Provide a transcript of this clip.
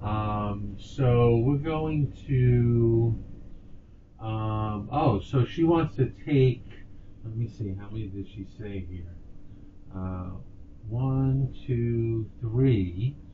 So we're going to. So she wants to take. Let me see. How many did she say here? Uh, 1, 2, 3.